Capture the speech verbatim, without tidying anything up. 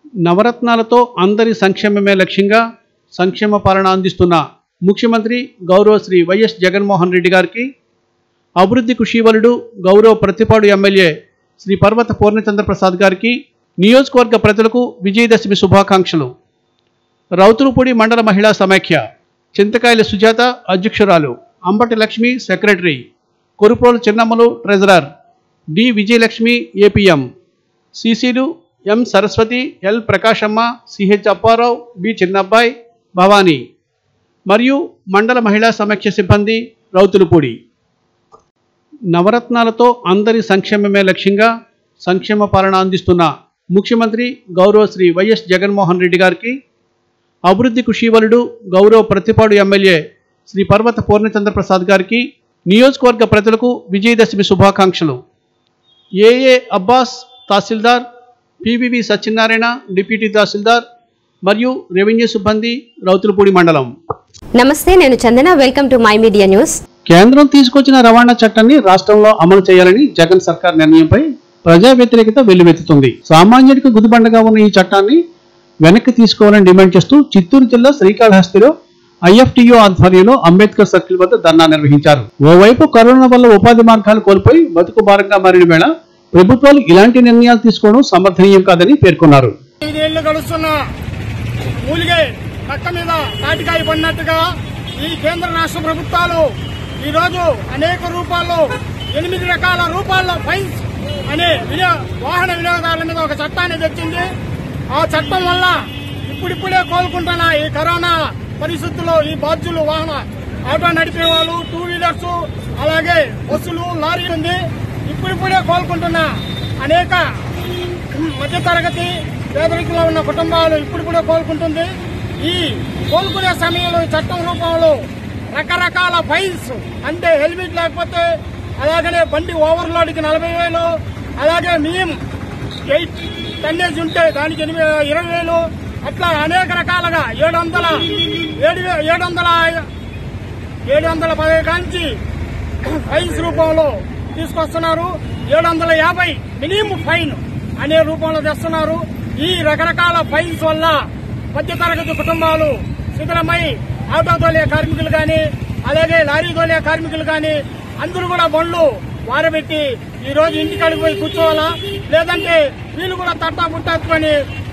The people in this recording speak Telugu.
నవరత్నాలతో అందరి సంక్షేమమే లక్ష్యంగా సంక్షేమ పాలన అందిస్తున్న ముఖ్యమంత్రి గౌరవ శ్రీ వైఎస్ జగన్మోహన్ రెడ్డి గారికి అభివృద్ధి కృషివలుడు గౌరవ ప్రతిపాడు ఎమ్మెల్యే శ్రీ పర్వత పూర్ణచంద్ర ప్రసాద్ గారికి నియోజకవర్గ ప్రజలకు విజయదశమి శుభాకాంక్షలు. రౌతులపూడి మండల మహిళా సమైక్య, చింతకాయల సుజాత అధ్యక్షురాలు, Ambati Lakshmi secretary, Koruprolu Chinnammalu treasurer, D Vijayalakshmi APM, సిసిలు M Saraswathi, L Prakashamma, CH Apparao, B Chinnabbai, Bhavani మరియు మండల మహిళా సమైక్య సిబ్బంది రౌతులపూడి. నవరత్నాలతో అందరి సంక్షేమమే లక్ష్యంగా సంక్షేమ పాలన అందిస్తున్న ముఖ్యమంత్రి గౌరవ శ్రీ వైఎస్ జగన్మోహన్ రెడ్డి గారికి అభివృద్ధి కృషివలుడు గౌరవ ప్రతిపాడు ఎమ్మెల్యే శ్రీ పర్వత పూర్ణచంద్ర ప్రసాద్ గారికి నియోజకవర్గ ప్రజలకు విజయదశమి శుభాకాంక్షలు. A A Abbas tahsildar, PVV Satyanarayana deputy tahsildar మరియు రెవెన్యూ సిబ్బంది రౌతులపూడి మండలం. నమస్తే, నేను Chandana. Welcome to my media news. కేంద్రం తీసుకొచ్చిన రవాణా చట్టాన్ని రాష్ట్రంలో అమలు చేయాలని జగన్ సర్కార్ నిర్ణయంపై ప్రజా వ్యతిరేకత వెల్లువెత్తుతుంది. సామాన్యుడికి గుదిబండగా ఉన్న ఈ చట్టాన్ని వెనక్కి తీసుకోవాలని డిమాండ్ చేస్తూ చిత్తూరు జిల్లా శ్రీకాళహస్తిలో ఐఎఫ్టియు ఆధ్వర్యంలో అంబేద్కర్ సర్కిల్ వద్ద ధర్నా నిర్వహించారు. ఓవైపు కరోనా వల్ల ఉపాధి మార్గాలు కోల్పోయి బతుకు భారంగా మారిన వేళ ప్రభుత్వాలు ఇలాంటి నిర్ణయాలు తీసుకోవడం సమర్థనీయం కాదని పేర్కొన్నారు. ఈ కేంద్ర రాష్ట్ర ప్రభుత్వాలు ఈ రోజు అనేక రూపాల్లో ఎనిమిది రకాల రూపాల్లో ఫైన్స్ అనే వాహన వినియోగదారుల మీద ఒక చట్టాన్ని తెచ్చింది. ఆ చట్టం వల్ల ఇప్పుడిప్పుడే కోలుకుంటున్న ఈ కరోనా పరిస్థితుల్లో ఈ బాధ్యులు వాహన ఆటో నడిపే వాళ్ళు, టూ వీలర్స్, అలాగే బస్సులు, లారీ ఉంది. ఇప్పుడిప్పుడే కోలుకుంటున్న అనేక మధ్యతరగతి పేదరికంలో ఉన్న కుటుంబాలు ఇప్పుడిప్పుడే కోలుకుంటుంది. ఈ కోలుకునే సమయంలో ఈ చట్టం రూపంలో రకరకాల ఫైన్స్, అంటే హెల్మెట్ లేకపోతే, అలాగనే బండి ఓవర్లోడ్కి నలభై వేలు, అలాగే మినిమం ఎయిట్ టన్నేజ్ ఉంటే దానికి ఇరవై వేలు, అట్లా అనేక రకాలుగా ఏడు వందల ఏడు ఏడు వందల ఏడు వందల పది కాంచి ఫైన్స్ రూపంలో తీసుకొస్తున్నారు. ఏడు వందల యాభై మినిమం ఫైన్ అనే రూపంలో తెస్తున్నారు. ఈ రకరకాల ఫైన్స్ వల్ల మధ్యతరగతి కుటుంబాలు శిథిలమై ఆటో తోలే కార్మికులు కానీ, అలాగే లారీ తోలే కార్మికులు కానీ అందరూ కూడా బండ్లు వారబెట్టి ఈ రోజు ఇంటికాడికి పోయి కూర్చోవాలా, లేదంటే వీళ్ళు కూడా తట్టా పుట్టేసుకొని